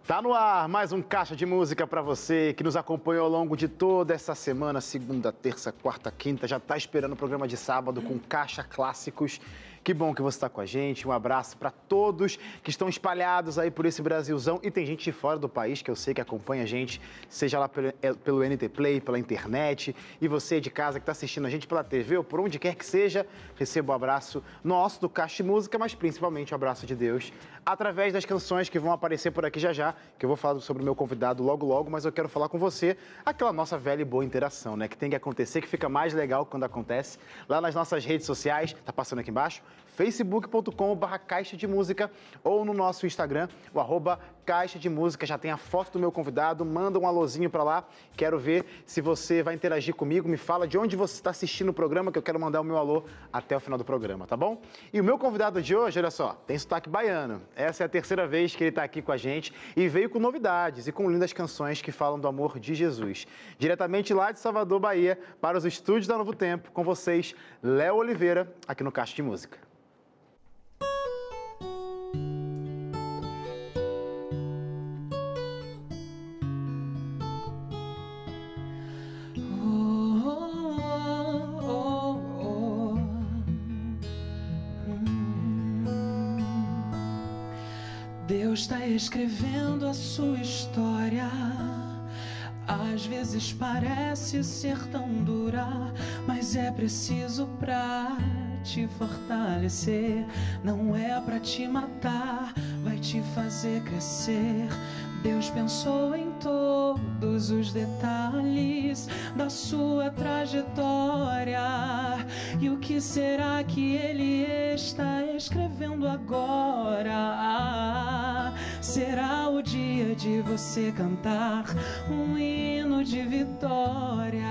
Tá no ar mais um Caixa de Música para você que nos acompanhou ao longo de toda essa semana, segunda, terça, quarta, quinta, já tá esperando o programa de sábado com Caixa Clássicos. Que bom que você está com a gente. Um abraço para todos que estão espalhados aí por esse Brasilzão. E tem gente de fora do país que eu sei que acompanha a gente, seja lá pelo NT Play, pela internet. E você de casa que está assistindo a gente pela TV ou por onde quer que seja, receba o abraço nosso do Caixa de Música, mas principalmente o abraço de Deus, através das canções que vão aparecer por aqui já já, que eu vou falar sobre o meu convidado logo, mas eu quero falar com você aquela nossa velha e boa interação, né? Que tem que acontecer, que fica mais legal quando acontece. Lá nas nossas redes sociais, tá passando aqui embaixo, facebook.com/Caixa de Música ou no nosso Instagram, o @Caixa de Música. Já tem a foto do meu convidado, manda um alôzinho para lá. Quero ver se você vai interagir comigo, me fala de onde você está assistindo o programa, que eu quero mandar o meu alô até o final do programa, tá bom? E o meu convidado de hoje, olha só, tem sotaque baiano. Essa é a terceira vez que ele está aqui com a gente e veio com novidades e com lindas canções que falam do amor de Jesus. Diretamente lá de Salvador, Bahia, para os estúdios da Novo Tempo, com vocês, Léo Oliveira, aqui no Caixa de Música. Deus está escrevendo a sua história. Às vezes parece ser tão dura, mas é preciso pra te fortalecer. Não é pra te matar, vai te fazer crescer. Deus pensou em todos os detalhes da sua trajetória. E o que será que Ele está escrevendo agora? Será o dia de você cantar um hino de vitória.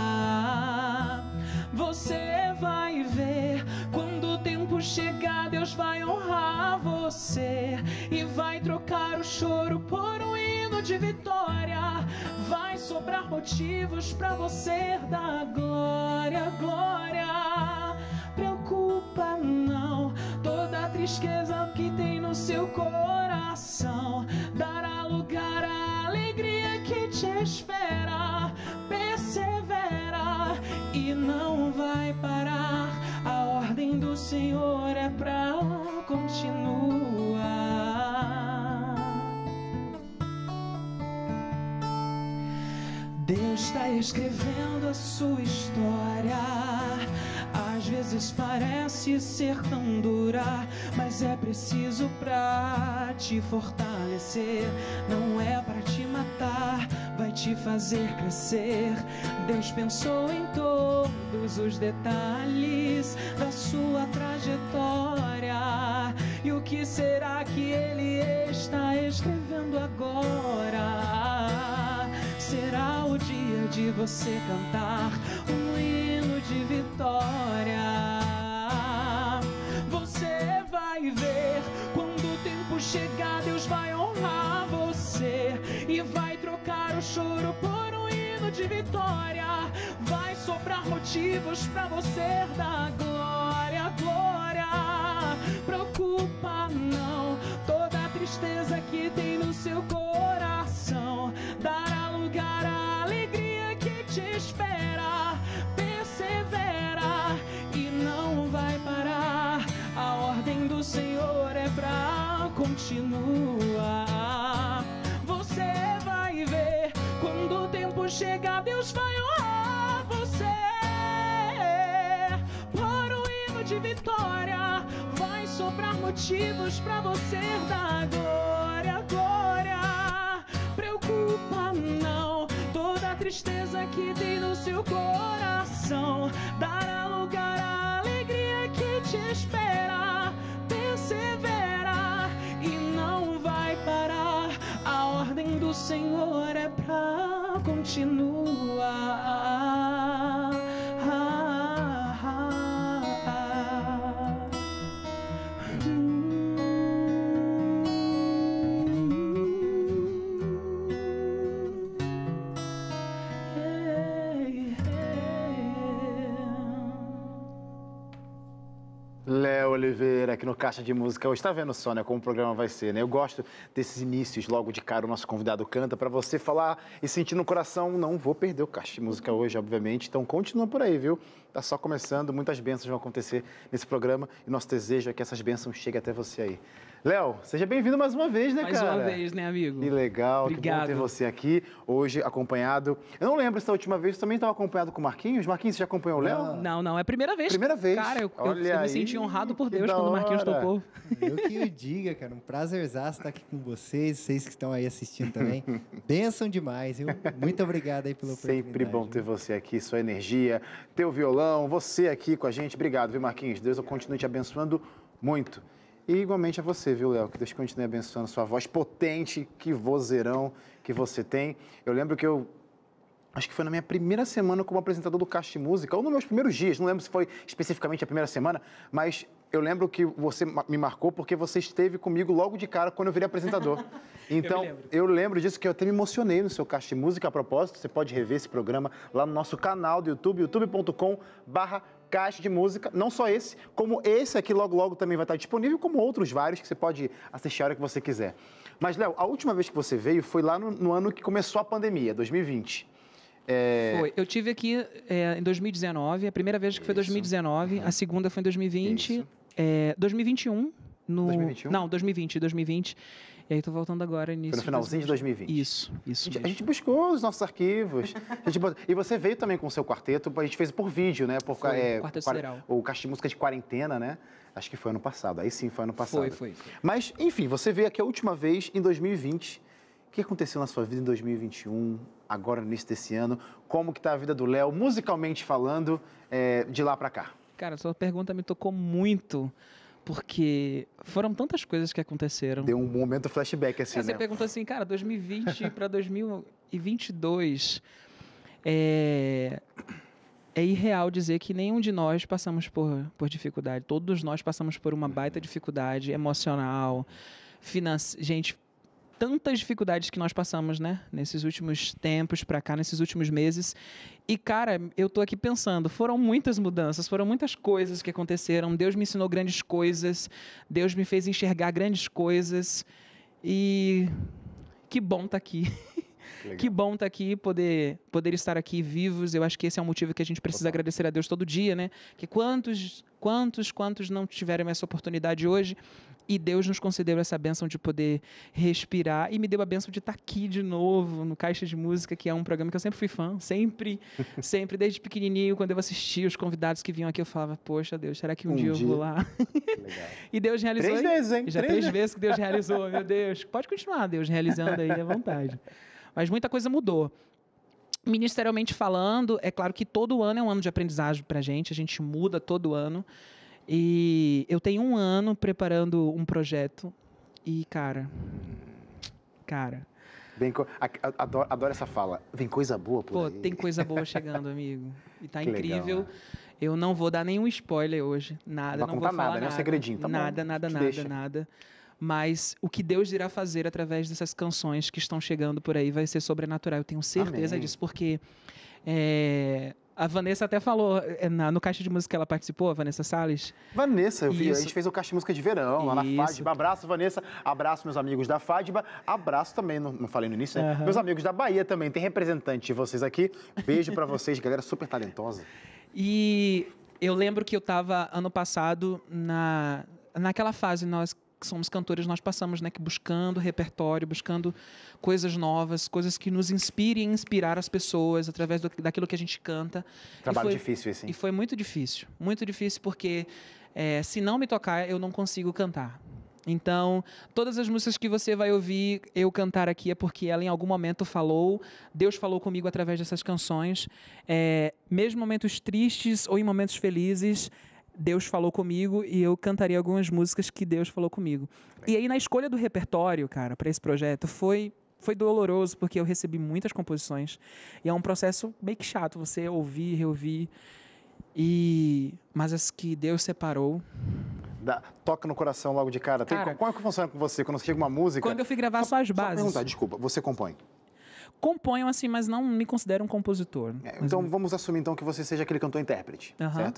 Você vai ver, quando o tempo chegar, Deus vai honrar você e vai trocar o choro por um hino de vitória. Vai sobrar motivos pra você dar glória, glória. Preocupa não, toda a tristeza que tem no seu coração dará lugar à alegria que te espera. Persevera e não vai parar. A ordem do Senhor é pra continuar. Deus está escrevendo a sua história. Às vezes parece ser tão dura, mas é preciso pra te fortalecer. Não é pra te matar, vai te fazer crescer. Deus pensou em todos os detalhes da sua trajetória. E o que será que Ele está escrevendo agora? Será o dia de você cantar um hino de vitória. Você vai ver, quando o tempo chegar, Deus vai honrar você e vai trocar o choro por um hino de vitória. Vai sobrar motivos pra você dar glória, glória. Preocupa não, toda a tristeza que tem no seu coração dará lugar à alegria que te espera. Persevera e não vai parar. A ordem do Senhor é pra continuar. Você vai ver, quando o tempo chegar, Deus vai honrar você por um hino de vitória. Vai sobrar motivos pra você dar glória, glória. Preocupa não, toda a tristeza que tem no seu coração dará lugar à alegria que te espera. Persevera e não vai parar. A ordem do Senhor é pra continuar. Léo Oliveira, aqui no Caixa de Música. Hoje tá vendo só, né, como o programa vai ser, né? Eu gosto desses inícios, logo de cara o nosso convidado canta, para você falar e sentir no coração, não vou perder o Caixa de Música hoje, obviamente. Então continua por aí, viu? Tá só começando, muitas bênçãos vão acontecer nesse programa e nosso desejo é que essas bênçãos cheguem até você aí. Léo, seja bem-vindo mais uma vez, né, cara? Mais uma vez, né, amigo? Que legal, Obrigado. Que bom ter você aqui hoje acompanhado. Eu não lembro se da última vez você também estava acompanhado com o Marquinhos. Marquinhos, você já acompanhou o Léo? Não, é a primeira vez. Primeira vez. Cara, eu Olha me aí, senti honrado por que Deus da quando o Marquinhos hora. topou. Eu que o diga, cara. Um prazerzaço estar aqui com vocês que estão aí assistindo também. Bênção demais, viu? Muito obrigado aí pela oportunidade. Sempre bom ter você aqui, sua energia, teu violão, você aqui com a gente. Obrigado, viu, Marquinhos? Deus continue te abençoando muito. E igualmente a você, viu, Léo? Que Deus continue abençoando sua voz potente, que vozeirão que você tem. Eu lembro que acho que foi na minha primeira semana como apresentador do Caixa de Música, ou nos meus primeiros dias, não lembro se foi especificamente a primeira semana, mas eu lembro que você me marcou porque você esteve comigo logo de cara quando eu virei apresentador. Então, eu lembro disso, que eu até me emocionei no seu Caixa de Música. A propósito, você pode rever esse programa lá no nosso canal do YouTube, youtube.com/Caixa de Música. Não só esse, como esse aqui logo também vai estar disponível, como outros vários que você pode assistir a hora que você quiser. Mas, Léo, a última vez que você veio foi lá no ano que começou a pandemia, 2020. Foi. Eu tive aqui em 2019, a primeira vez que foi 2019, a segunda foi em 2020, 2021. 2021? Não, 2020. E aí tô voltando agora nisso. Foi no finalzinho de 2020. Isso mesmo. A gente buscou os nossos arquivos. E você veio também com o seu quarteto, a gente fez por vídeo, né? Quarteto Sideral. O Caixa de Música de Quarentena, né? Acho que foi ano passado. Aí sim, foi ano passado. Foi. Mas, enfim, você veio aqui a última vez em 2020. O que aconteceu na sua vida em 2021, agora no início desse ano? Como que tá a vida do Léo, musicalmente falando, de lá pra cá? Cara, sua pergunta me tocou muito, porque foram tantas coisas que aconteceram. Deu um momento flashback, assim, né? Você perguntou assim, cara, 2020 para 2022, é irreal dizer que nenhum de nós passamos por dificuldade. Todos nós passamos por uma baita dificuldade emocional, gente, tantas dificuldades que nós passamos, né? Nesses últimos tempos pra cá, nesses últimos meses. E, cara, eu tô aqui pensando, foram muitas mudanças, foram muitas coisas que aconteceram. Deus me ensinou grandes coisas, Deus me fez enxergar grandes coisas. E que bom tá aqui. Legal. Que bom estar aqui, poder estar aqui vivos. Eu acho que esse é um motivo que a gente precisa agradecer a Deus todo dia, né? Que quantos não tiveram essa oportunidade hoje? E Deus nos concedeu essa bênção de poder respirar e me deu a bênção de estar aqui de novo no Caixa de Música, que é um programa que eu sempre fui fã, sempre, desde pequenininho, quando eu assistia os convidados que vinham aqui, eu falava, poxa Deus, será que um dia eu vou lá? Legal. E Deus realizou. 3 vezes, hein? Já 3 vezes que Deus realizou, meu Deus. Pode continuar, Deus, realizando aí à vontade. Mas muita coisa mudou. Ministerialmente falando, é claro que todo ano é um ano de aprendizagem pra gente, a gente muda todo ano. E eu tenho 1 ano preparando um projeto e, cara... Adoro essa fala. Vem coisa boa por aí. Pô, tem coisa boa chegando, amigo. E tá Que incrível. legal, né? Eu não vou dar nenhum spoiler hoje. Nada, não vou falar nada. Né? Um segredinho, tá bom. Nada. Mas o que Deus irá fazer através dessas canções que estão chegando por aí vai ser sobrenatural. Eu tenho certeza disso, porque... A Vanessa até falou, no Caixa de Música que ela participou, a Vanessa Salles. Vanessa, a gente fez o Caixa de Música de verão, lá na FADBA. Abraço, Vanessa. Abraço, meus amigos da FADBA. Abraço também, não falei no início, né? Meus amigos da Bahia também. Tem representante de vocês aqui. Beijo pra vocês, galera super talentosa. E eu lembro que eu estava, ano passado, naquela fase, nós que somos cantores, nós passamos, né, que buscando repertório, buscando coisas novas, coisas que nos inspirem e inspirar as pessoas através daquilo que a gente canta. Trabalho difícil esse, hein? E foi muito difícil porque se não me tocar, eu não consigo cantar. Então, todas as músicas que você vai ouvir eu cantar aqui é porque ela em algum momento Deus falou comigo através dessas canções. Mesmo em momentos tristes ou em momentos felizes, Deus falou comigo e eu cantaria algumas músicas que Deus falou comigo. E aí, na escolha do repertório, cara, para esse projeto, foi doloroso, porque eu recebi muitas composições. E é um processo meio que chato, você ouvir, reouvir. Mas as que Deus separou... Toca no coração logo de cara. Como é que funciona com você? Quando você chega uma música... Quando eu fui gravar só as bases... Perguntar, desculpa, você compõe? Componho assim, mas não me considero um compositor. Então vamos assumir então que você seja aquele cantor-intérprete, certo? Sim.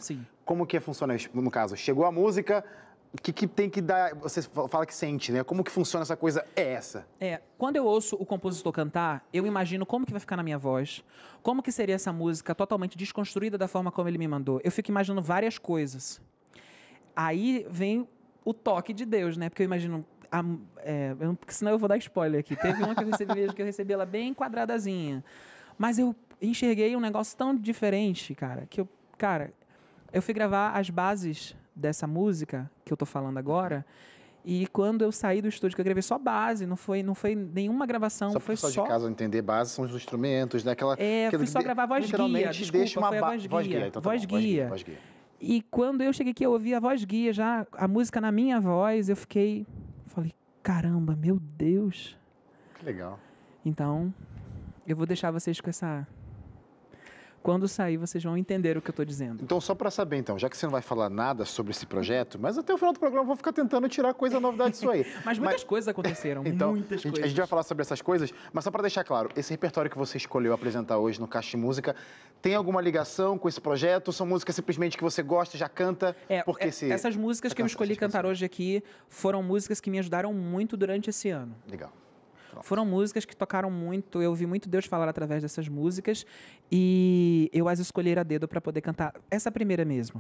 Como que funciona isso? No caso, chegou a música, o que tem que dar? Você fala que sente, né? Como que funciona essa coisa? É essa. Quando eu ouço o compositor cantar, eu imagino como que vai ficar na minha voz, como que seria essa música totalmente desconstruída da forma como ele me mandou. Eu fico imaginando várias coisas. Aí vem o toque de Deus, né? Porque eu imagino... porque senão eu vou dar spoiler aqui. Teve uma que eu recebi mesmo, que eu recebi ela bem quadradazinha. Mas eu enxerguei um negócio tão diferente, cara, que eu fui gravar as bases dessa música que eu tô falando agora, e quando eu saí do estúdio, que eu gravei só base, não foi nenhuma gravação, só foi só só... de casa entender, base são os instrumentos, né? Fui só gravar voz guia, desculpa, foi a voz guia. Então, voz guia. E quando eu cheguei aqui, eu ouvi a voz guia, já a música na minha voz, eu falei, caramba, meu Deus. Que legal. Então, eu vou deixar vocês com essa... Quando sair, vocês vão entender o que eu estou dizendo. Então, só para saber, então, já que você não vai falar nada sobre esse projeto, mas até o final do programa eu vou ficar tentando tirar coisa novidade disso aí. Mas muitas coisas aconteceram, então, muitas coisas. A gente vai falar sobre essas coisas, mas só para deixar claro, esse repertório que você escolheu apresentar hoje no Caixa de Música, tem alguma ligação com esse projeto? São músicas simplesmente que você gosta, já canta? Essas músicas que eu escolhi cantar hoje aqui foram músicas que me ajudaram muito durante esse ano. Legal. Foram músicas que tocaram muito, eu ouvi muito Deus falar através dessas músicas e eu as escolhi a dedo para poder cantar. Essa primeira mesmo.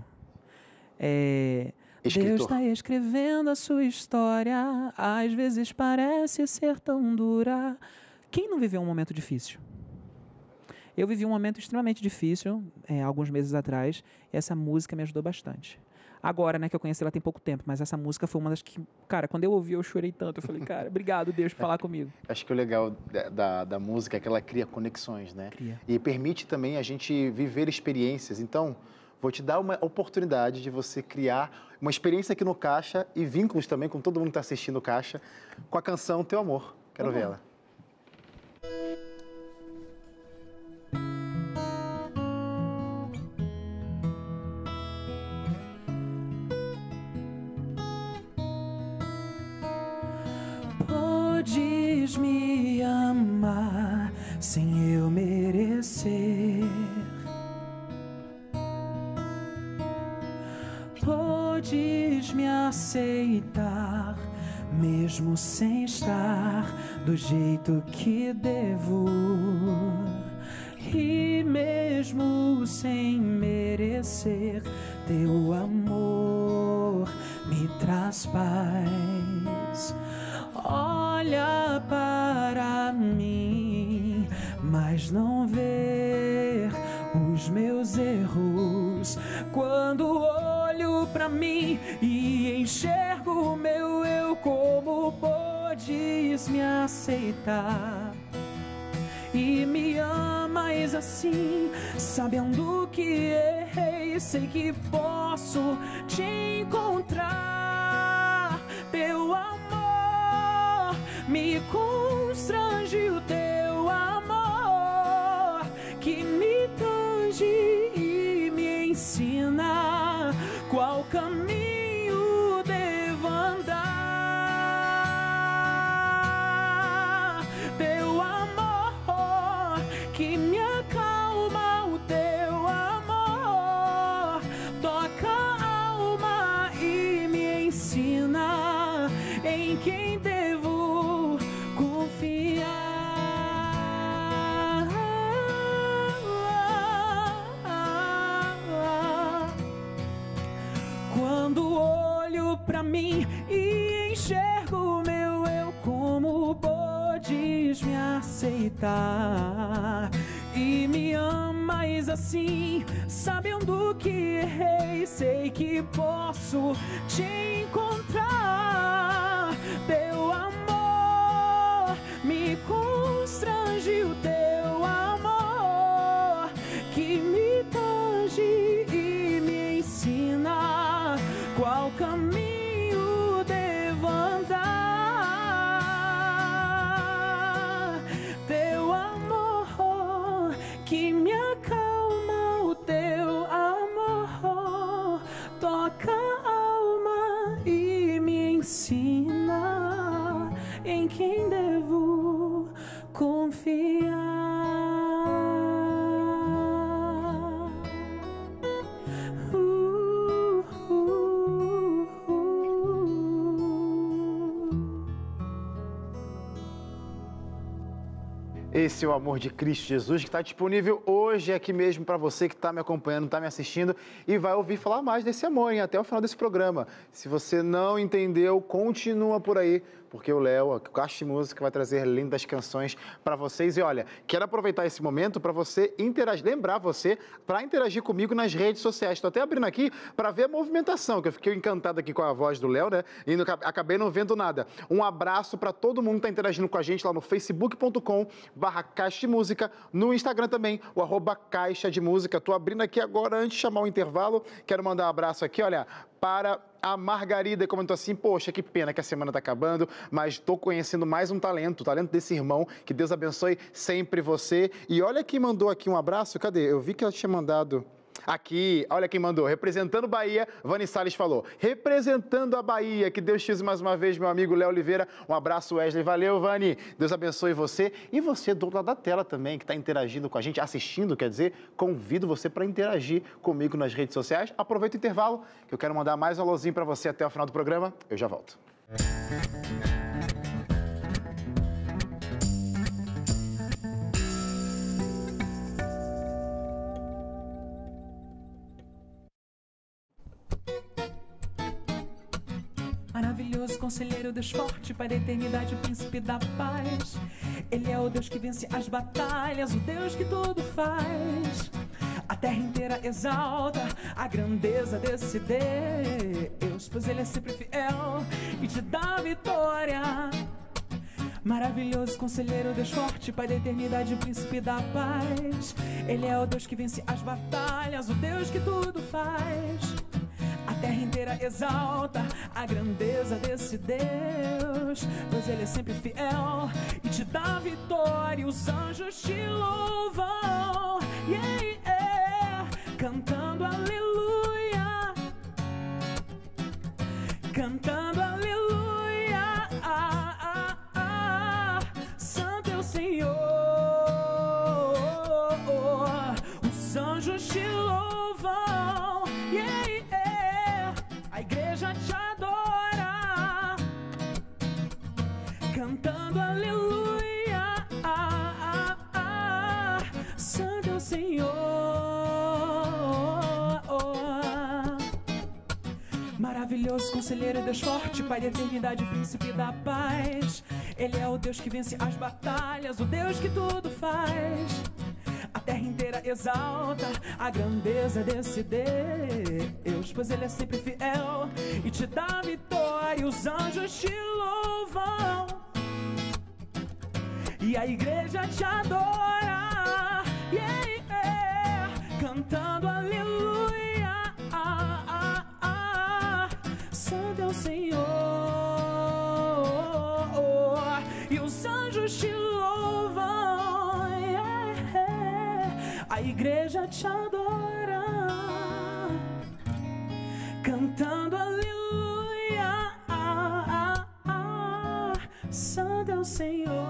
Deus está escrevendo a sua história, às vezes parece ser tão dura. Quem não viveu um momento difícil? Eu vivi um momento extremamente difícil, alguns meses atrás, e essa música me ajudou bastante. Agora, né, que eu conheci ela tem pouco tempo, mas essa música foi uma das que, cara, quando eu ouvi, eu chorei tanto. Eu falei, cara, obrigado, Deus, por falar comigo. Acho que o legal da música é que ela cria conexões, né? Cria. E permite também a gente viver experiências. Então, vou te dar uma oportunidade de você criar uma experiência aqui no Caixa e vínculos também com todo mundo que está assistindo o Caixa, com a canção Teu Amor. Quero ver ela. Podes me amar sem eu merecer. Podes me aceitar mesmo sem estar do jeito que devo. E mesmo sem merecer, teu amor me traz paz. Olha para mim, mas não ver os meus erros. Quando olho para mim e enxergo o meu eu, como podes me aceitar e me amas assim, sabendo que errei, sei que posso te encontrar. Teu amor me constrange, o teu amor que me tange e me ensina qual caminho devo andar. Teu amor que me acalma, o teu amor toca a alma e me ensina em quem devo confiar. Quando olho pra mim e enxergo o meu eu, como podes me aceitar e me amas assim, sabendo que errei, sei que posso te encontrar. Teu amor me constrange, o teu amor que me tange e me ensina qual caminho devo andar. Teu amor que me acalma, o teu amor toca a alma e me ensina em quem devo confiar. Esse é o amor de Cristo Jesus, que está disponível hoje aqui mesmo para você que está me acompanhando, está me assistindo e vai ouvir falar mais desse amor, hein, até o final desse programa. Se você não entendeu, continua por aí, porque o Léo, o Caixa de Música, vai trazer lindas canções para vocês. E olha, quero aproveitar esse momento para você interagir, lembrar você para interagir comigo nas redes sociais. Estou até abrindo aqui para ver a movimentação, que eu fiquei encantado aqui com a voz do Léo, né? E acabei não vendo nada. Um abraço para todo mundo que está interagindo com a gente lá no facebook.com/Caixa de Música, no Instagram também, o @Caixa de Música. Estou abrindo aqui agora, antes de chamar o intervalo, quero mandar um abraço aqui, olha, para a Margarida, comentou assim, poxa, que pena que a semana está acabando, mas estou conhecendo mais um talento, o talento desse irmão, que Deus abençoe sempre você. E olha quem mandou aqui um abraço, cadê? Eu vi que ela tinha mandado... Aqui, olha quem mandou, representando Bahia, Vani Salles falou, representando a Bahia, que Deus te use mais uma vez, meu amigo Léo Oliveira, um abraço, Wesley, valeu, Vani, Deus abençoe você, e você do outro lado da tela também, que está interagindo com a gente, assistindo, quer dizer, convido você para interagir comigo nas redes sociais, aproveita o intervalo, que eu quero mandar mais um alôzinho para você até o final do programa, eu já volto. Maravilhoso conselheiro, Deus forte, Pai da eternidade, o príncipe da paz. Ele é o Deus que vence as batalhas, o Deus que tudo faz. A terra inteira exalta a grandeza desse Deus, pois Ele é sempre fiel e te dá vitória. Maravilhoso conselheiro, Deus forte, Pai da eternidade, o príncipe da paz. Ele é o Deus que vence as batalhas, o Deus que tudo faz. A terra inteira exalta a grandeza desse Deus, pois Ele é sempre fiel e te dá vitória. Os anjos te louvam, yeah, yeah, cantando aleluia, cantando aleluia, Santo é o Senhor. Os anjos te louvam, yeah, yeah, a igreja te adora, cantando aleluia, Santo é o Senhor. Maravilhoso conselheiro, Deus forte, Pai da eternidade, príncipe da paz. Ele é o Deus que vence as batalhas, o Deus que tudo faz. A terra inteira exalta a grandeza desse Deus, pois Ele é sempre fiel e te dá vitória. Os anjos te louvam e a igreja te adora, yeah, yeah, cantando aleluia, Santo é o Senhor. E os anjos te louvam, yeah, yeah, a igreja te adora, cantando aleluia, Santo é o Senhor.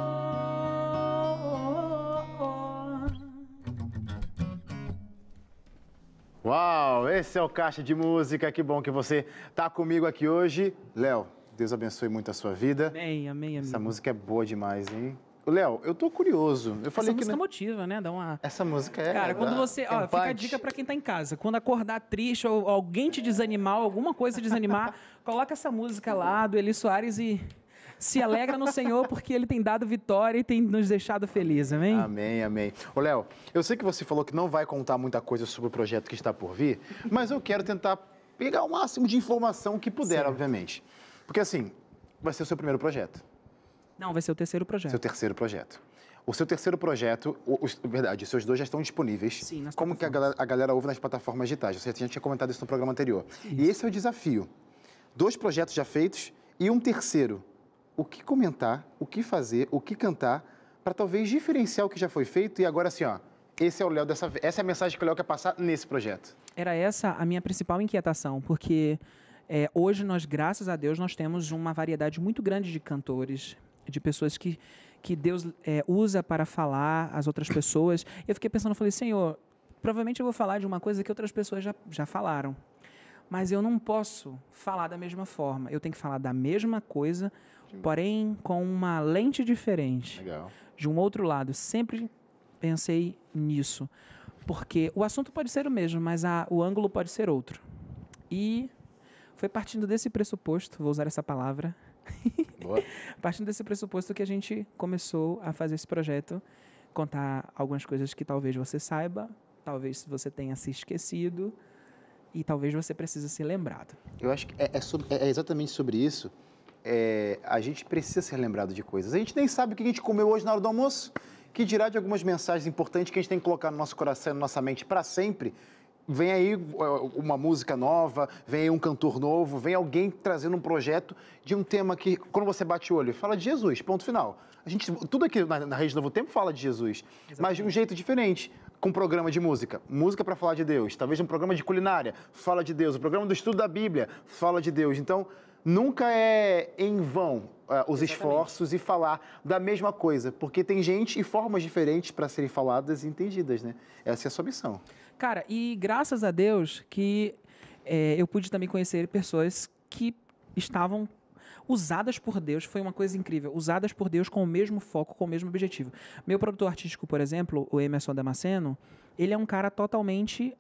Uau, esse é o Caixa de Música, que bom que você está comigo aqui hoje. Léo, Deus abençoe muito a sua vida. Amém, amém, amém. Essa música é boa demais, hein? Léo, eu tô curioso. Eu falei Essa música que motiva, né? Dá uma... Essa música é... Cara, quando você... Ó, fica a dica pra quem tá em casa. Quando acordar triste ou alguém te desanimar, alguma coisa te desanimar, coloca essa música lá do Eli Soares e se alegra no Senhor, porque Ele tem dado vitória e tem nos deixado felizes, amém? Amém, amém. Ô, Léo, eu sei que você falou que não vai contar muita coisa sobre o projeto que está por vir, mas eu quero tentar pegar o máximo de informação que puder, certo, obviamente. Porque, assim, vai ser o seu primeiro projeto. Não, vai ser o terceiro projeto. Seu terceiro projeto. O seu terceiro projeto, verdade, os seus dois já estão disponíveis. Sim, nas como que a galera ouve nas plataformas digitais? Você já tinha comentado isso no programa anterior. Isso. E esse é o desafio. 2 projetos já feitos e um terceiro. O que comentar, o que fazer, o que cantar, para talvez diferenciar o que já foi feito e agora assim, ó, esse é o Léo dessa vez. Essa é a mensagem que o Léo quer passar nesse projeto. Era essa a minha principal inquietação, porque hoje nós, graças a Deus, nós temos uma variedade muito grande de cantores, de pessoas que Deus usa para falar às outras pessoas. Eu fiquei pensando, falei, Senhor, provavelmente eu vou falar de uma coisa que outras pessoas já falaram, mas eu não posso falar da mesma forma. Eu tenho que falar da mesma coisa, porém com uma lente diferente. Legal. de um outro lado. Sempre pensei nisso. Porque o assunto pode ser o mesmo, mas o ângulo pode ser outro. E foi partindo desse pressuposto, vou usar essa palavra, Boa. partindo desse pressuposto que a gente começou a fazer esse projeto, contar algumas coisas que talvez você saiba, talvez você tenha se esquecido e talvez você precise ser lembrado. Eu acho que é exatamente sobre isso. A gente precisa ser lembrado de coisas. A gente nem sabe o que a gente comeu hoje na hora do almoço, que dirá de algumas mensagens importantes que a gente tem que colocar no nosso coração, na nossa mente para sempre. Vem aí uma música nova, vem aí um cantor novo, vem alguém trazendo um projeto de um tema que, quando você bate o olho, fala de Jesus, ponto final. Tudo aqui na Rede Novo Tempo fala de Jesus, exatamente, mas de um jeito diferente. Com um programa de música para falar de Deus, talvez um programa de culinária, fala de Deus, o programa do estudo da Bíblia, fala de Deus. Então, nunca é em vão os esforços e falar da mesma coisa, porque tem gente e formas diferentes para serem faladas e entendidas, né? Essa é a sua missão. Cara, e graças a Deus que eu pude também conhecer pessoas que estavam usadas por Deus, foi uma coisa incrível, usadas por Deus com o mesmo foco, com o mesmo objetivo. Meu produtor artístico, por exemplo, o Emerson Damasceno, ele é um cara totalmente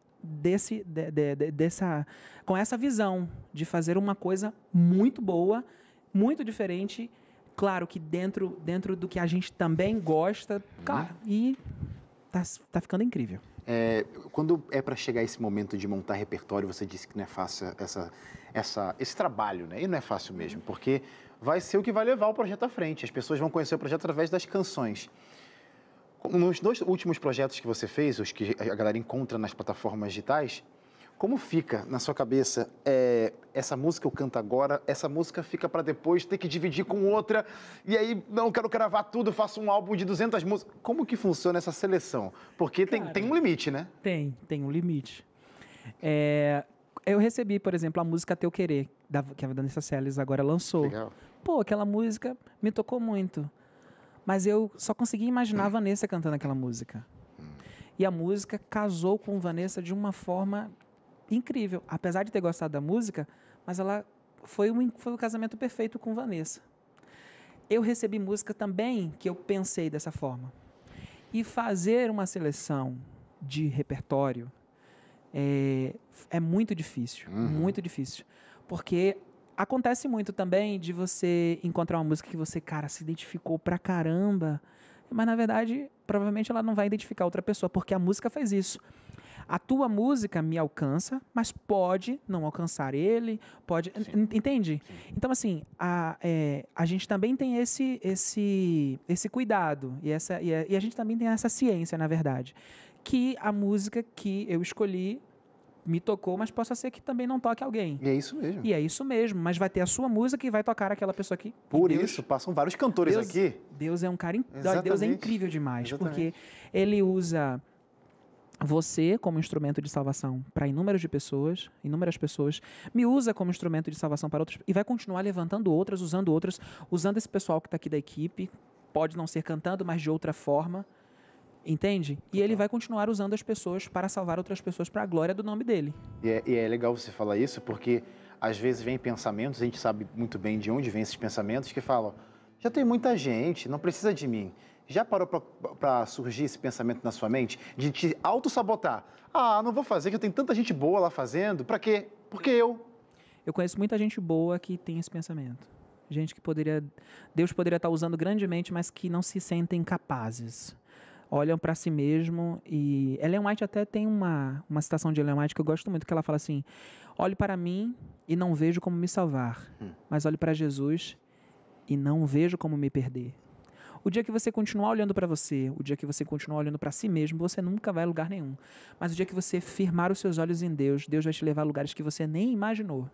com essa visão de fazer uma coisa muito boa, muito diferente, claro que dentro do que a gente também gosta, cara, e tá ficando incrível. Quando é para chegar esse momento de montar repertório, você disse que não é fácil esse trabalho, né? E não é fácil mesmo, porque vai ser o que vai levar o projeto à frente. As pessoas vão conhecer o projeto através das canções. Nos 2 últimos projetos que você fez, os que a galera encontra nas plataformas digitais, como fica na sua cabeça essa música eu canto agora, essa música fica para depois, ter que dividir com outra, e aí, não, quero gravar tudo, faço um álbum de 200 músicas. Como que funciona essa seleção? Porque cara, tem um limite, né? Tem um limite. Eu recebi, por exemplo, a música Teu Querer, que a Vanessa Selles agora lançou. Legal. Pô, aquela música me tocou muito. Mas eu só consegui imaginar a Vanessa cantando aquela música. E a música casou com Vanessa de uma forma incrível. Apesar de ter gostado da música, mas ela foi o casamento perfeito com Vanessa. Eu recebi música também que eu pensei dessa forma. E fazer uma seleção de repertório é muito difícil, muito difícil. Porque acontece muito também de você encontrar uma música que você, cara, se identificou pra caramba, mas na verdade, provavelmente ela não vai identificar outra pessoa, porque a música faz isso. A tua música me alcança, mas pode não alcançar ele, pode... Entende? Sim. Então, assim, a gente também tem esse cuidado e a gente também tem essa ciência, na verdade, que a música que eu escolhi me tocou, mas possa ser que também não toque alguém. E é isso mesmo. E é isso mesmo, mas vai ter a sua música e vai tocar aquela pessoa aqui. Por isso, passam vários cantores aqui. Deus é um cara... Deus é incrível demais, porque ele usa você como instrumento de salvação para inúmeras pessoas, me usa como instrumento de salvação para outras, e vai continuar levantando outras, usando esse pessoal que está aqui da equipe, pode não ser cantando, mas de outra forma, entende? E ele vai continuar usando as pessoas para salvar outras pessoas para a glória do nome dele. E é legal você falar isso, porque às vezes vem pensamentos, a gente sabe muito bem de onde vem esses pensamentos, que falam, já tem muita gente, não precisa de mim. Já parou para surgir esse pensamento na sua mente? De te auto-sabotar? Ah, não vou fazer, que eu tenho tanta gente boa lá fazendo. Para quê? Porque eu conheço muita gente boa que tem esse pensamento. Gente que Deus poderia estar usando grandemente, mas que não se sentem capazes. Olham para si mesmo e... Ellen White até tem uma citação de Ellen White que eu gosto muito, que ela fala assim, olhe para mim e não vejo como me salvar, mas olhe para Jesus e não vejo como me perder. O dia que você continuar olhando para você, o dia que você continuar olhando para si mesmo, você nunca vai a lugar nenhum. Mas o dia que você firmar os seus olhos em Deus, Deus vai te levar a lugares que você nem imaginou.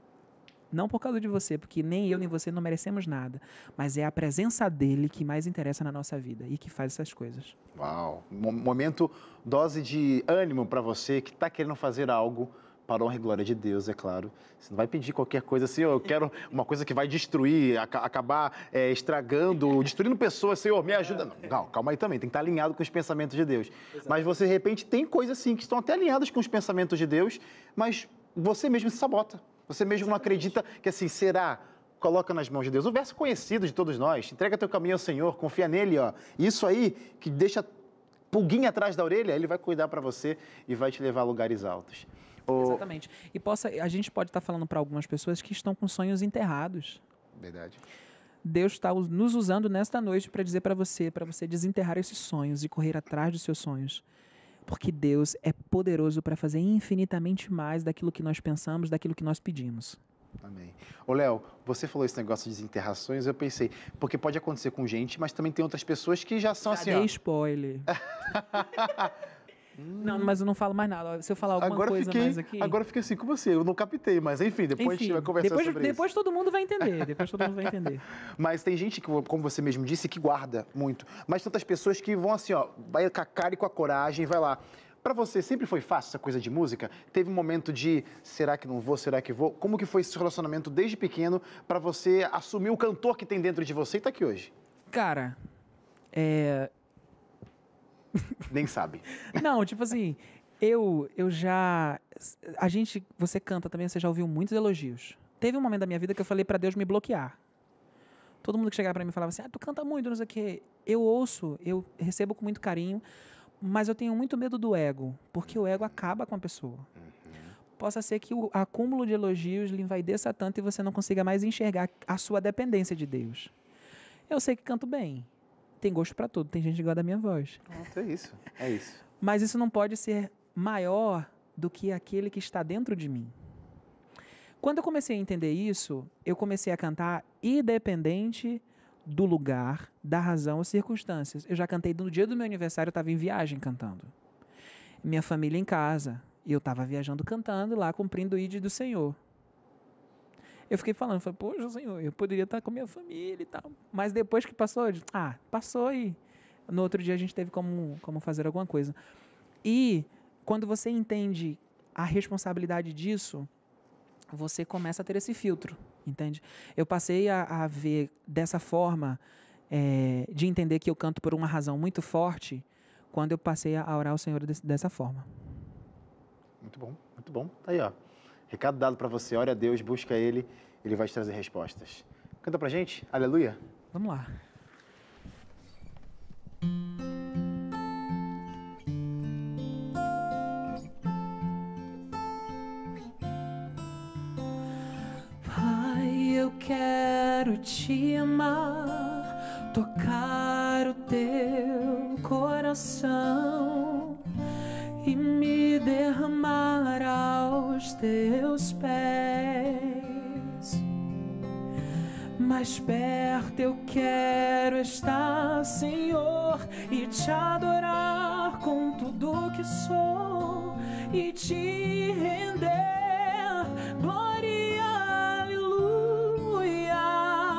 Não por causa de você, porque nem eu nem você não merecemos nada. Mas é a presença dele que mais interessa na nossa vida e que faz essas coisas. Uau! Momento, dose de ânimo para você que está querendo fazer algo para a honra e glória de Deus, é claro. Você não vai pedir qualquer coisa assim, eu quero uma coisa que vai destruir, acabar estragando, destruindo pessoas, Senhor, me ajuda. Não, calma aí também, tem que estar alinhado com os pensamentos de Deus. Exato. Mas você, de repente, tem coisas assim que estão até alinhadas com os pensamentos de Deus, mas você mesmo se sabota. Você mesmo não acredita que assim, será? coloca nas mãos de Deus. O verso conhecido de todos nós, entrega teu caminho ao Senhor, confia nele, ó. Isso aí que deixa pulguinha atrás da orelha, ele vai cuidar para você e vai te levar a lugares altos. Exatamente. E a gente pode estar falando para algumas pessoas que estão com sonhos enterrados. Verdade. Deus está nos usando nesta noite para dizer para você desenterrar esses sonhos e correr atrás dos seus sonhos. Porque Deus é poderoso para fazer infinitamente mais daquilo que nós pensamos, daquilo que nós pedimos. Amém. Ô, Léo, você falou esse negócio de desenterrações, eu pensei, porque pode acontecer com gente, mas também tem outras pessoas que já são assim, ó. Dei spoiler. Não, mas eu não falo mais nada. Se eu falar alguma coisa mais aqui... Agora eu fiquei assim, como assim? Eu não captei, mas enfim, depois a gente vai conversar sobre isso. Depois todo mundo vai entender, Mas tem gente que, como você mesmo disse, que guarda muito. Mas tantas pessoas que vão assim, ó, vai com a cara e com a coragem, vai lá. Pra você, sempre foi fácil essa coisa de música? Teve um momento de, será que não vou, será que vou? Como que foi esse relacionamento desde pequeno pra você assumir o cantor que tem dentro de você e tá aqui hoje? Cara, Nem sabe. Não, tipo assim, eu já... Você canta também, você já ouviu muitos elogios. Teve um momento da minha vida que eu falei pra Deus me bloquear. Todo mundo que chegava pra mim falava assim, tu canta muito, não sei o quê. Eu ouço, eu recebo com muito carinho, mas eu tenho muito medo do ego, porque o ego acaba com a pessoa. Possa ser que o acúmulo de elogios lhe envaideça tanto e você não consiga mais enxergar a sua dependência de Deus. Eu sei que canto bem. Tem gosto pra tudo. Tem gente que gosta da minha voz. É isso, é isso. Mas isso não pode ser maior do que aquele que está dentro de mim. Quando eu comecei a entender isso, eu comecei a cantar independente do lugar, da razão ou circunstâncias. Eu já cantei no dia do meu aniversário, eu estava em viagem cantando. Minha família em casa. E eu estava viajando cantando lá, cumprindo o ID do Senhor. Eu fiquei falando, poxa, Senhor, eu poderia estar com a minha família e tal. Mas depois que passou, eu disse, passou e no outro dia a gente teve como fazer alguma coisa. E quando você entende a responsabilidade disso, você começa a ter esse filtro, entende? Eu passei a ver dessa forma, de entender que eu canto por uma razão muito forte, quando eu passei a orar ao Senhor dessa forma. Muito bom, muito bom. Tá aí, ó. Recado dado para você, ore a Deus, busca Ele, Ele vai te trazer respostas. Canta pra gente, aleluia. Vamos lá. Pai, eu quero te amar, tocar o teu coração e me derramar aos teus pés. Mais perto eu quero estar, Senhor, e te adorar com tudo que sou e te render glória, aleluia,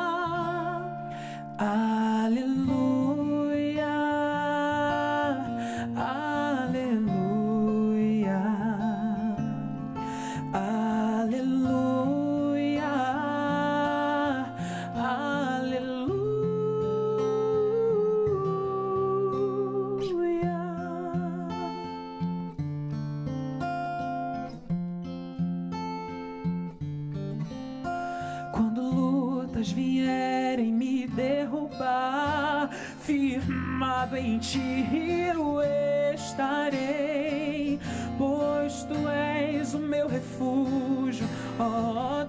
aleluia, aleluia, aleluia, aleluia. Quando lutas vierem me derrubar, firmado em ti eu estarei, pois tu és o meu refúgio, ó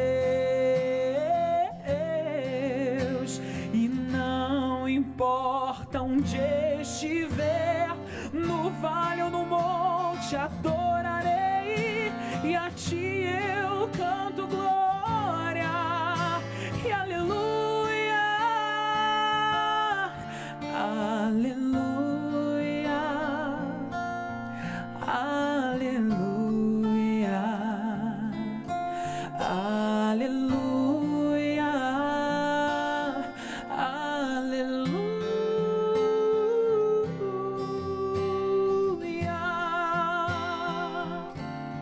Deus. E não importa onde estiver, no vale ou no monte, adorarei, e a ti eu canto glória e aleluia, aleluia, aleluia, aleluia, aleluia.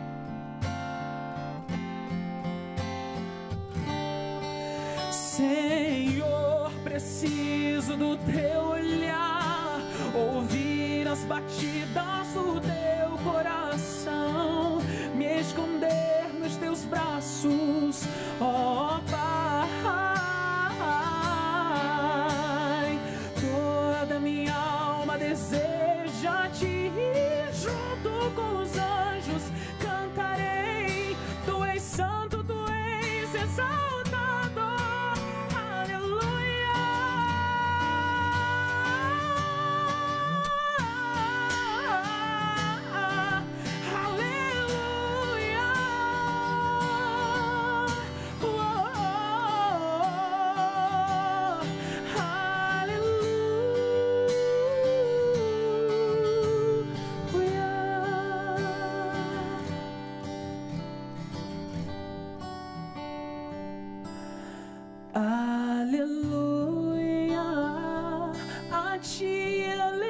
Senhor, preciso do teu olhar, ouvir as batidas do teu coração, me esconder nos teus braços, ó Pai. enquanto tu és exaltado. Aleluia. Aleluia. Aleluia, a ti,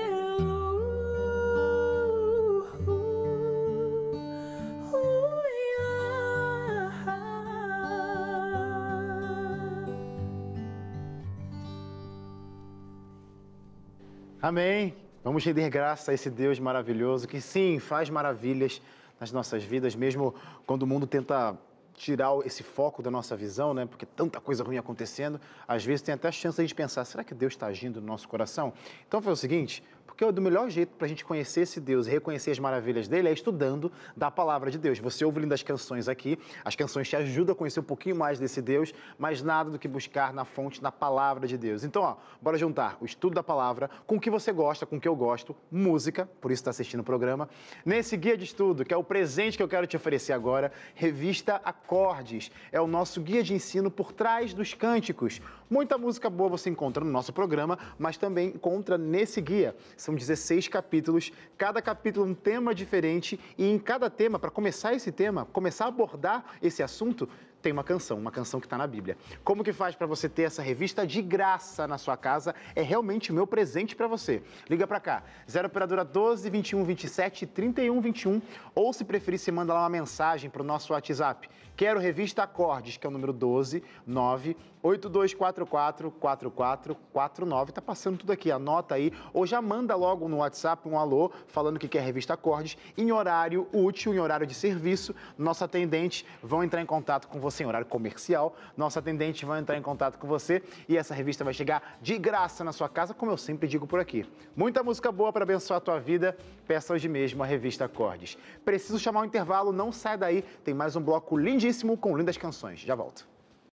Amém. Vamos render graça a esse Deus maravilhoso que, sim, faz maravilhas nas nossas vidas, mesmo quando o mundo tenta tirar esse foco da nossa visão, né? Porque tanta coisa ruim acontecendo, às vezes tem até a chance de a gente pensar, será que Deus está agindo no nosso coração? Então foi o seguinte, porque o melhor jeito para a gente conhecer esse Deus e reconhecer as maravilhas dele é estudando da palavra de Deus. Você ouve lindas canções aqui, as canções te ajudam a conhecer um pouquinho mais desse Deus, mas nada do que buscar na fonte, na palavra de Deus. Então, ó, bora juntar o estudo da palavra com o que você gosta, com o que eu gosto, música, por isso está assistindo o programa, nesse guia de estudo, que é o presente que eu quero te oferecer agora, Revista Acordes. É o nosso guia de ensino por trás dos cânticos. Muita música boa você encontra no nosso programa, mas também encontra nesse guia. São 16 capítulos, cada capítulo um tema diferente e em cada tema, para começar esse tema, começar a abordar esse assunto, tem uma canção que está na Bíblia. Como que faz para você ter essa revista de graça na sua casa? É realmente o meu presente para você. Liga para cá, 0 operadora 12 21 27 31 21, ou se preferir, você manda lá uma mensagem para o nosso WhatsApp. Quero revista Acordes, que é o número 12 9 8244 4449. Tá passando tudo aqui, anota aí, ou já manda logo no WhatsApp um alô, falando que quer revista Acordes, em horário útil, em horário de serviço. Nosso atendente vão entrar em contato com você em horário comercial, nosso atendente vai entrar em contato com você e essa revista vai chegar de graça na sua casa, como eu sempre digo por aqui. Muita música boa para abençoar a tua vida, peça hoje mesmo a revista Acordes. Preciso chamar um intervalo, não sai daí, tem mais um bloco lindíssimo com lindas canções. Já volto.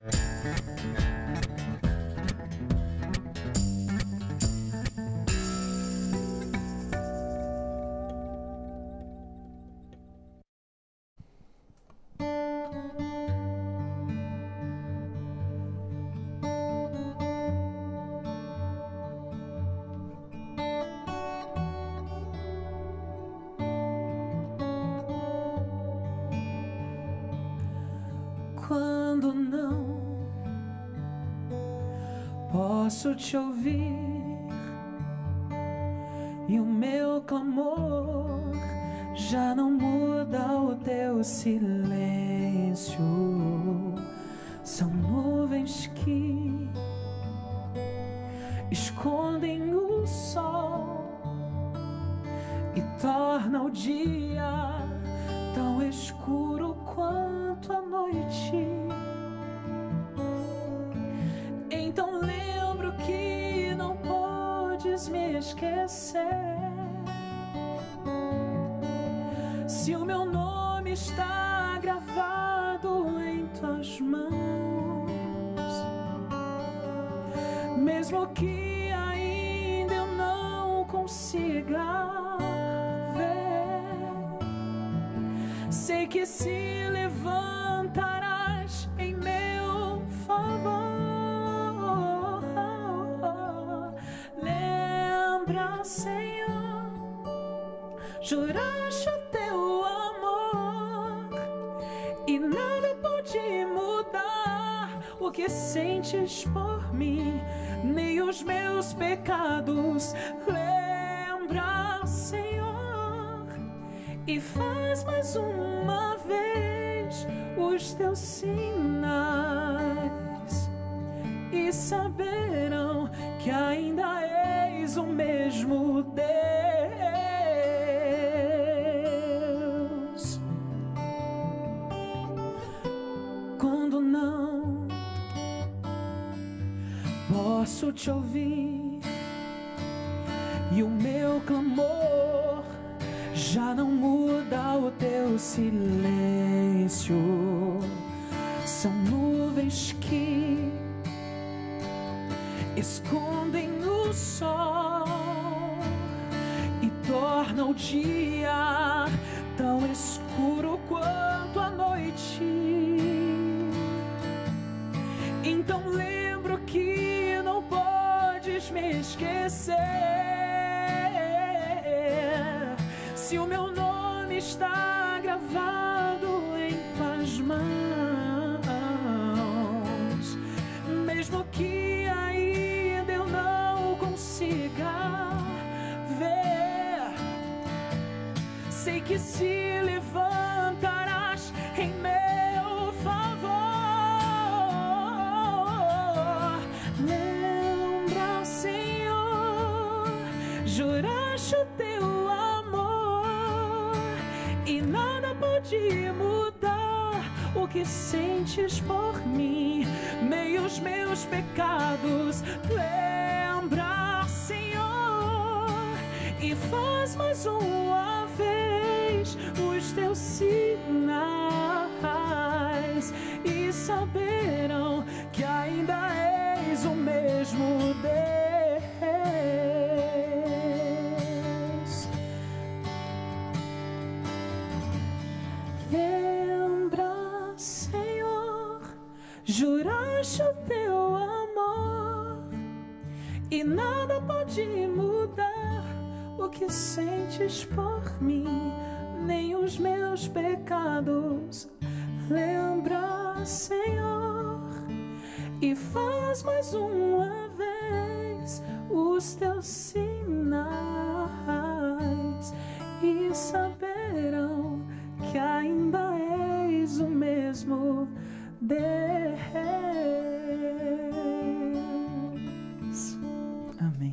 Quando não posso te ouvir e o meu clamor já não muda o teu silêncio. São nuvens que escondem o sol e tornam o dia tão escuro quanto a noite. Então lembro que não podes me esquecer. Se o meu nome está gravado em tuas mãos, mesmo que ainda eu não consiga ver, sei que se levantarás em meu favor. Lembra, Senhor, juraste o teu amor e nada pode mudar o que sentes por mim, nem os meus pecados. Lembra, Senhor, e faz mais uma vez os teus sinais, e saberão que ainda és o mesmo Deus. Quando não posso te ouvir e o meu clamor já não muda o teu silêncio. São nuvens que escondem o sol e tornam o dia tão escuro quanto a noite. Então lembro que não podes me esquecer. Se o meu nome está gravado em tuas mãos, mesmo que ainda eu não consiga ver, sei que se levantarás em meu favor. Lembra, Senhor, juraste o teu amor e nada pode mudar o que sentes por mim, nem os meus pecados. Lembra, Senhor, e faz mais uma vez os teus sinais, e saberão que ainda és o mesmo Deus. Lembra, Senhor, juraste o teu amor e nada pode mudar o que sentes por mim, nem os meus pecados. Lembra, Senhor, e faz mais uma vez os teus sinais, e saberão que ainda és o mesmo Deus. Amém.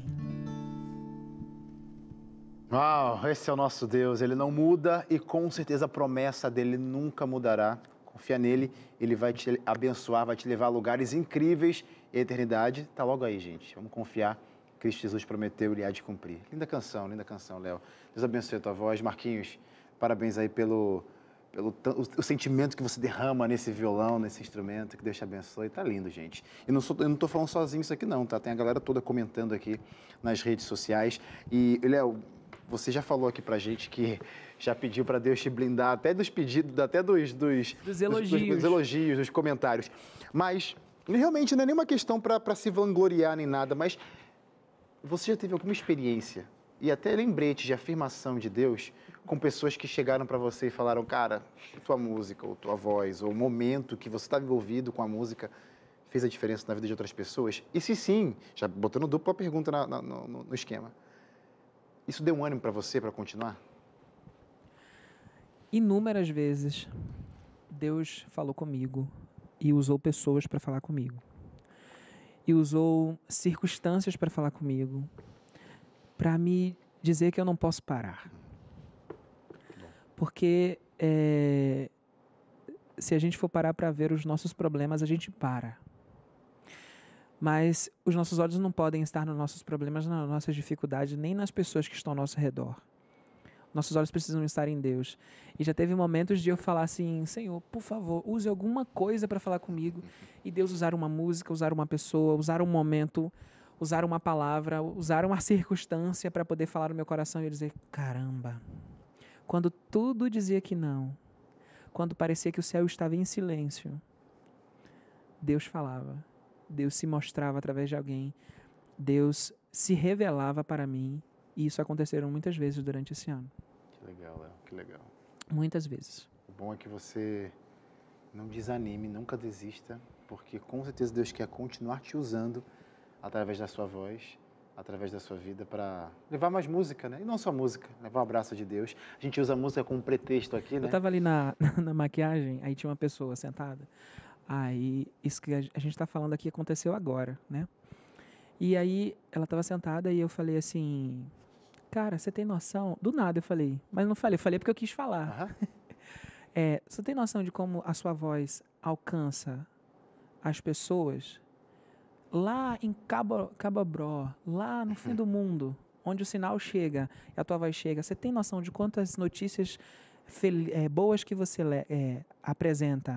Uau, esse é o nosso Deus, Ele não muda e com certeza a promessa dEle nunca mudará. Confia nele, Ele vai te abençoar, vai te levar a lugares incríveis e a eternidade está logo aí, gente. Vamos confiar, Cristo Jesus prometeu, Ele há de cumprir. Linda canção, Léo. Deus abençoe a tua voz. Marquinhos, parabéns aí pelo o sentimento que você derrama nesse violão, nesse instrumento, que Deus te abençoe. Tá lindo, gente. Eu não estou falando sozinho isso aqui não, tá? Tem a galera toda comentando aqui nas redes sociais. E, Léo, você já falou aqui pra gente que já pediu para Deus te blindar até dos pedidos, até dos elogios, dos comentários. Mas realmente não é nenhuma questão para se vangloriar nem nada, mas você já teve alguma experiência e até lembrete de afirmação de Deus com pessoas que chegaram para você e falaram, cara, tua música, ou tua voz, ou o momento que você estava envolvido com a música fez a diferença na vida de outras pessoas? E se sim, já botando dupla pergunta no esquema, isso deu um ânimo para você para continuar? Inúmeras vezes Deus falou comigo e usou pessoas para falar comigo. E usou circunstâncias para falar comigo, para me dizer que eu não posso parar. Porque se a gente for parar para ver os nossos problemas, a gente para. Mas os nossos olhos não podem estar nos nossos problemas, nas nossas dificuldades, nem nas pessoas que estão ao nosso redor. Nossos olhos precisam estar em Deus. E já teve momentos de eu falar assim, Senhor, por favor, use alguma coisa para falar comigo. E Deus usar uma música, usar uma pessoa, usar um momento, usar uma palavra, usar uma circunstância para poder falar no meu coração e eu dizer, caramba, quando tudo dizia que não, quando parecia que o céu estava em silêncio, Deus falava, Deus se mostrava através de alguém, Deus se revelava para mim. E isso aconteceram muitas vezes durante esse ano. Que legal, Léo, que legal. Muitas vezes. O bom é que você não desanime, nunca desista, porque com certeza Deus quer continuar te usando através da sua voz, através da sua vida para levar mais música, né? E não só música, levar o abraço de Deus. A gente usa a música como pretexto aqui, né? Eu estava ali na maquiagem, aí tinha uma pessoa sentada. Aí, isso que a gente está falando aqui aconteceu agora, né? E aí, ela estava sentada e eu falei assim, cara, você tem noção? Do nada eu falei, mas não falei, eu falei porque eu quis falar. Uhum. Você tem noção de como a sua voz alcança as pessoas? Lá em Cababró, lá no fim do mundo, onde o sinal chega e a tua voz chega, você tem noção de quantas notícias boas que você apresenta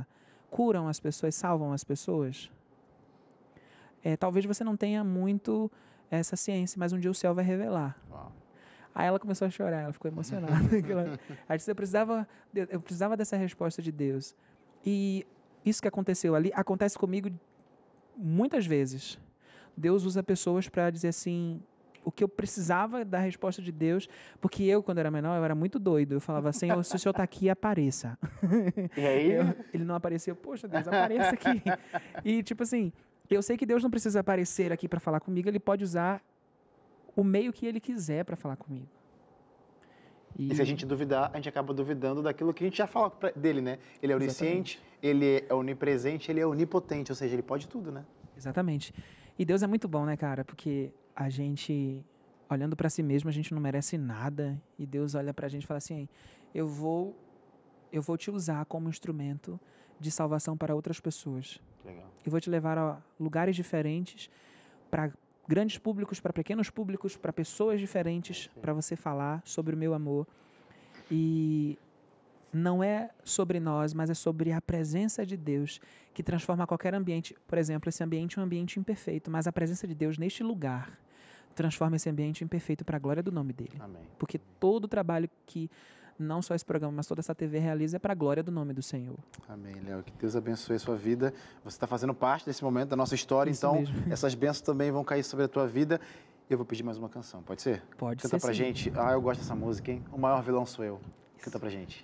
curam as pessoas, salvam as pessoas? Talvez você não tenha muito essa ciência, mas um dia o céu vai revelar. Uau. Aí ela começou a chorar, ela ficou emocionada. Ela disse, eu precisava dessa resposta de Deus. E isso que aconteceu ali, acontece comigo muitas vezes. Deus usa pessoas para dizer assim, o que eu precisava da resposta de Deus, porque eu, quando era menor, eu era muito doido. Eu falava, Senhor, se o Senhor está aqui, apareça. E aí? Ele não apareceu, poxa Deus, apareça aqui. E tipo assim, eu sei que Deus não precisa aparecer aqui para falar comigo, Ele pode usar o meio que Ele quiser para falar comigo. E se a gente duvidar, a gente acaba duvidando daquilo que a gente já fala dele, né? Ele é onisciente, Ele é onipresente, Ele é onipotente, ou seja, Ele pode tudo, né? Exatamente. E Deus é muito bom, né, cara? Porque a gente, olhando para si mesmo, a gente não merece nada. E Deus olha pra gente e fala assim, eu vou te usar como instrumento de salvação para outras pessoas. Legal. Eu vou te levar a lugares diferentes, para grandes públicos, para pequenos públicos, para pessoas diferentes, para você falar sobre o meu amor. E não é sobre nós, mas é sobre a presença de Deus que transforma qualquer ambiente. Por exemplo, esse ambiente é um ambiente imperfeito, mas a presença de Deus neste lugar transforma esse ambiente imperfeito para a glória do nome dele. Amém. Porque todo o trabalho que não só esse programa, mas toda essa TV realiza é para a glória do nome do Senhor. Amém, Léo. Que Deus abençoe a sua vida. Você está fazendo parte desse momento da nossa história, Isso então mesmo. essas bênçãos também vão cair sobre a tua vida. Eu vou pedir mais uma canção, pode ser? Pode Canta ser, pra sim. gente. Ah, eu gosto dessa música, hein? O maior vilão sou eu. Canta pra gente.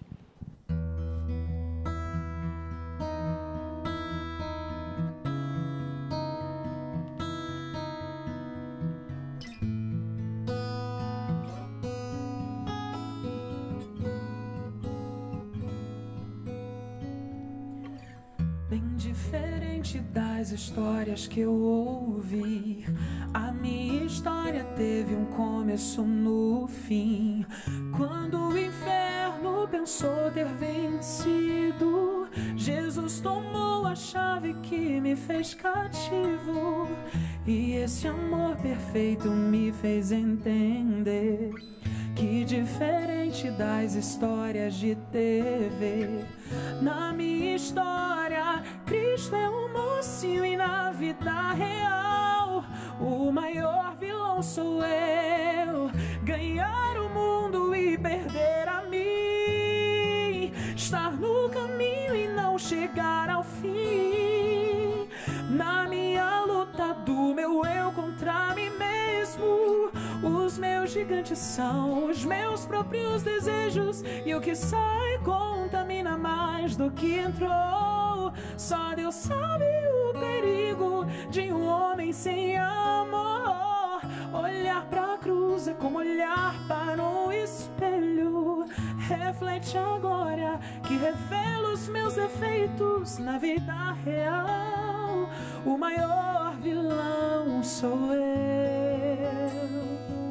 Bem diferente das histórias que eu ouvi, a minha história teve um começo no fim. Quando o inferno pensou ter vencido, Jesus tomou a chave que me fez cativo. E esse amor perfeito me fez entender que diferente das histórias de TV, na minha história, Cristo é um mocinho e na vida real, o maior vilão sou eu. Ganhar o mundo e perder a mim, estar no caminho e não chegar ao fim. Na minha luta do meu eu contra mim mesmo, os meus gigantes são os meus próprios desejos, e o que sai contamina mais do que entrou. Só Deus sabe o perigo de um homem sem amor. Olhar pra cruz é como olhar para um espelho. Reflete a glória que revela os meus defeitos na vida real. O maior vilão sou eu.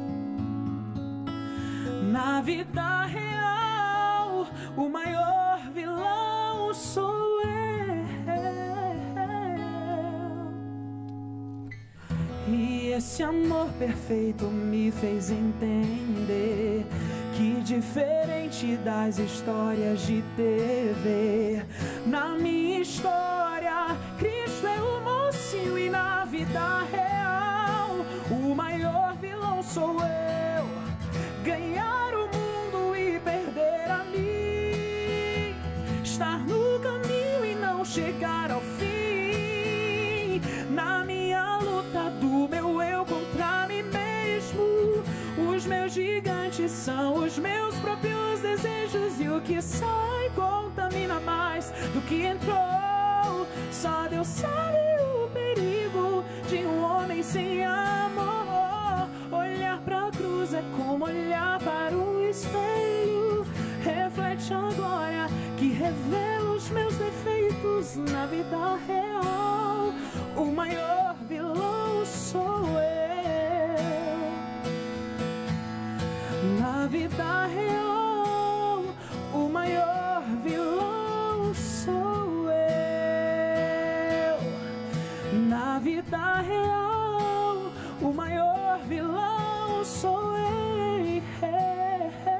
Na vida real, o maior vilão sou eu. E esse amor perfeito me fez entender que diferente das histórias de TV, na minha história, Cristo é o mocinho e na vida real, o maior vilão sou eu. Ganhar o mundo e perder a mim, estar no caminho e não chegar ao fim. Na minha luta do meu eu contra mim mesmo, os meus gigantes são os meus próprios desejos, e o que sai contamina mais do que entrou. Só Deus sabe o perigo de um homem sem amor. Olhar pra cruz é como olhar para um espelho. Reflete a glória que revela os meus defeitos na vida real. O maior vilão sou eu. Na vida real, o maior vilão sou eu. Na vida real, o maior vilão sou eu.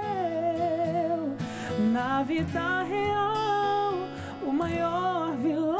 Na vida real, o maior vilão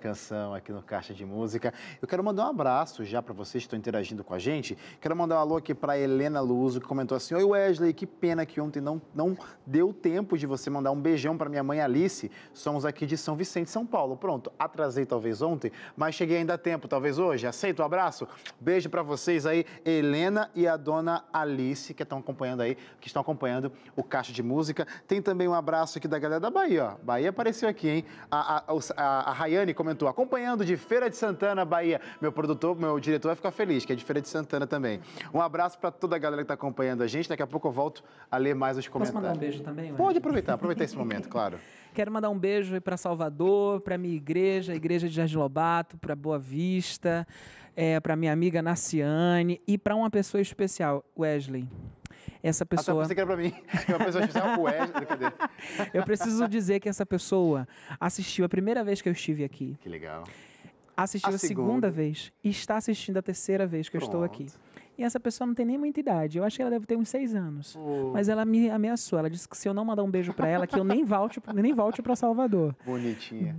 canção aqui no Caixa de Música. Eu quero mandar um abraço já para vocês que estão interagindo com a gente. Quero mandar um alô aqui para Helena Luso, que comentou assim: oi Wesley, que pena que ontem não deu tempo de você mandar um beijão para minha mãe Alice. Somos aqui de São Vicente, São Paulo. Pronto, atrasei talvez ontem, mas cheguei ainda a tempo, talvez hoje. Aceito o abraço? Beijo para vocês aí, Helena e a dona Alice, que estão acompanhando o Caixa de Música. Tem também um abraço aqui da galera da Bahia, ó. Bahia apareceu aqui, hein? A Rayane comentou, acompanhando de Feira de Santana, Bahia. Meu diretor vai ficar feliz, que é de Feira de Santana também. Um abraço para toda a galera que está acompanhando a gente. Daqui a pouco eu volto a ler mais os comentários. Posso mandar um beijo também? Pode aproveitar esse momento, claro. Quero mandar um beijo para Salvador, para minha igreja, a igreja de Jardim Lobato, para Boa Vista, para minha amiga Naciane e para uma pessoa especial, Wesley. Essa pessoa... Você quer para mim? Uma pessoa especial, o Wesley. Cadê? Eu preciso dizer que essa pessoa assistiu a primeira vez que eu estive aqui. Que legal. Assistiu a segunda vez e está assistindo a terceira vez que eu estou aqui. E essa pessoa não tem nem muita idade. Eu acho que ela deve ter uns 6 anos. Mas ela me ameaçou. Ela disse que se eu não mandar um beijo para ela, que eu nem volte para Salvador. Bonitinha.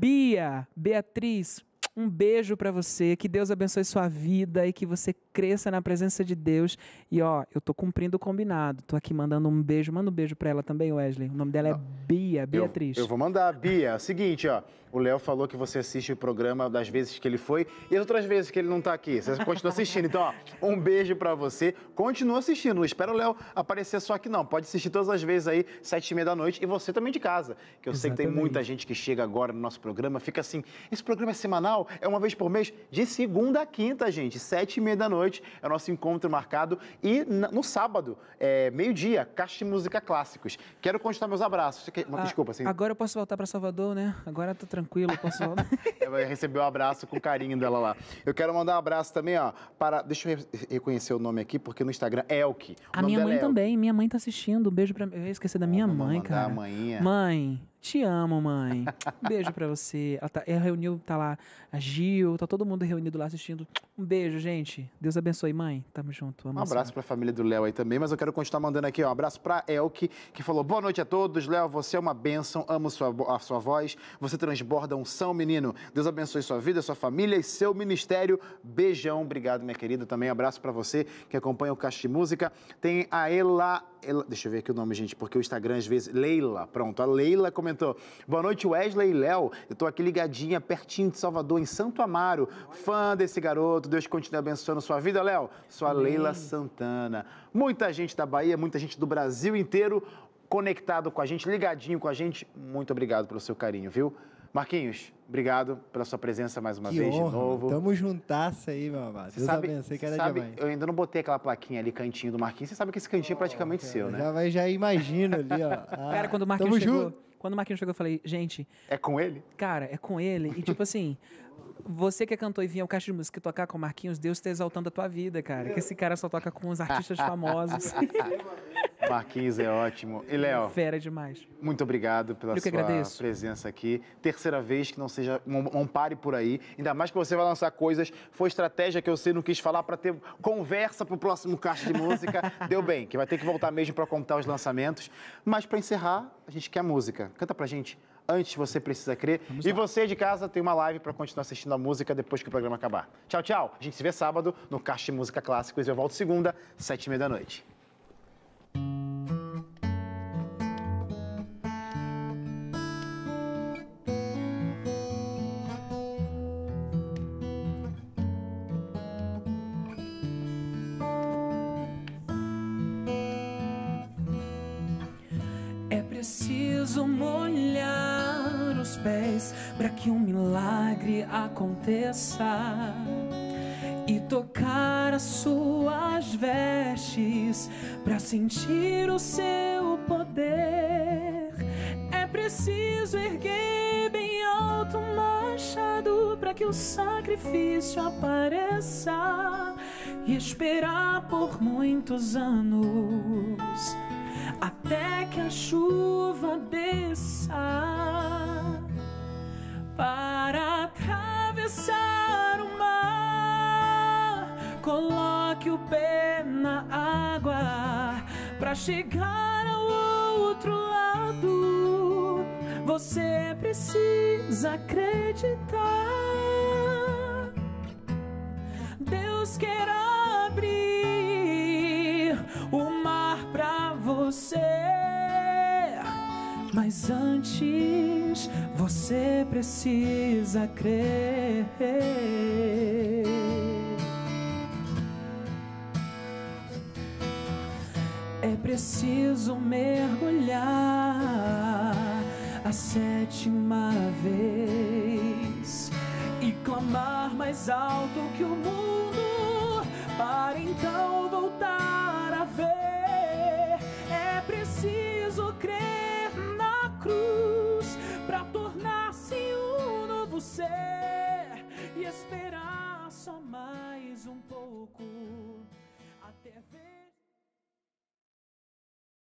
Beatriz, um beijo para você. Que Deus abençoe sua vida e que você cresça na presença de Deus. E, ó, eu tô cumprindo o combinado. Tô aqui mandando um beijo. Manda um beijo para ela também, Wesley. O nome dela é Beatriz. Eu vou mandar, Bia. É o seguinte, ó. O Léo falou que você assiste o programa das vezes que ele foi e as outras vezes que ele não tá aqui. Você continua assistindo. Então, ó, um beijo pra você. Continua assistindo. Não espera o Léo aparecer só aqui, não. Pode assistir todas as vezes aí, 7h30 da noite. E você também de casa. Que eu sei que tem muita gente que chega agora no nosso programa. Fica assim, esse programa é semanal? É uma vez por mês? De segunda a quinta, gente. 7h30 da noite é o nosso encontro marcado. E no sábado, meio-dia, Caixa de Música Clássicos. Quero continuar meus abraços. Desculpa. Assim. Agora eu posso voltar pra Salvador, né? Agora eu tô tranquilo, posso voltar. Vai receber um abraço com carinho dela lá. Eu quero mandar um abraço também, ó, para... Deixa eu reconhecer o nome aqui, porque no Instagram é Elke. A minha mãe também. Minha mãe tá assistindo. Um beijo pra... Eu ia esquecer da minha mãe, cara. Amanhã. Mãe, te amo, mãe. Um beijo pra você. Ela reuniu, tá lá a Gil, tá todo mundo reunido lá assistindo. Um beijo, gente. Deus abençoe, mãe. Tamo junto. Um abraço pra família do Léo aí também, mas eu quero continuar mandando aqui, ó, um abraço pra Elke, que falou, boa noite a todos. Léo, você é uma bênção, amo a sua voz, você transborda unção, menino. Deus abençoe sua vida, sua família e seu ministério. Beijão, obrigado, minha querida. Também abraço pra você que acompanha o Caixa de Música. Tem a deixa eu ver aqui o nome, gente, porque o Instagram às vezes... Leila, pronto, a Leila comentou. Boa noite, Wesley e Léo. Eu tô aqui ligadinha, pertinho de Salvador, em Santo Amaro. Fã desse garoto. Deus continue abençoando sua vida, Léo. Sua Leila Santana. Muita gente da Bahia, muita gente do Brasil inteiro conectado com a gente, ligadinho com a gente. Muito obrigado pelo seu carinho, viu? Marquinhos, obrigado pela sua presença mais uma vez honra, de novo. Tamo juntasso aí, meu amado. Deus abençoe cada dia mais. Eu ainda não botei aquela plaquinha ali, cantinho do Marquinhos. Você sabe que esse cantinho é praticamente seu, né? Já imagino ali, ó. Cara, quando o Marquinhos chegou, eu falei, gente... É com ele? Cara, é com ele. E tipo assim... Você que cantou e vinha ao Caixa de Música tocar com o Marquinhos, Deus está exaltando a tua vida, cara. Que esse cara só toca com os artistas famosos. Marquinhos é ótimo. E, Léo? Fera demais. Muito obrigado pela sua presença aqui. Terceira vez que não seja um pare por aí. Ainda mais que você vai lançar coisas. Foi estratégia que eu sei, não quis falar para ter conversa pro próximo Caixa de Música. Deu bem, que vai ter que voltar mesmo para contar os lançamentos. Mas para encerrar, a gente quer música. Canta pra gente. Antes Você Precisa Crer. E você de casa tem uma live para continuar assistindo a música depois que o programa acabar. Tchau, tchau. A gente se vê sábado no Caixa de Música Clássicos. Eu volto segunda, 7h30 da noite. Preciso molhar os pés para que um milagre aconteça e tocar as suas vestes para sentir o seu poder. É preciso erguer bem alto um machado para que o sacrifício apareça e esperar por muitos anos até que a chuva desça. Para atravessar o mar, coloque o pé na água. Para chegar ao outro lado, você precisa acreditar. Deus quer abrir o mar pra você, mas antes você precisa crer. É preciso mergulhar a 7ª vez e clamar mais alto que o mundo